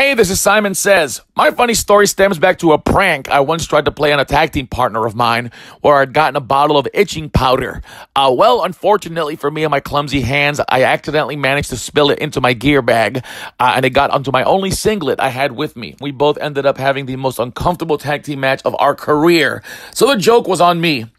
Hey, this is Simon Sez. My funny story stems back to a prank I once tried to play on a tag team partner of mine where I'd gotten a bottle of itching powder. Unfortunately for me and my clumsy hands, I accidentally managed to spill it into my gear bag, and it got onto my only singlet I had with me. We both ended up having the most uncomfortable tag team match of our career. So the joke was on me.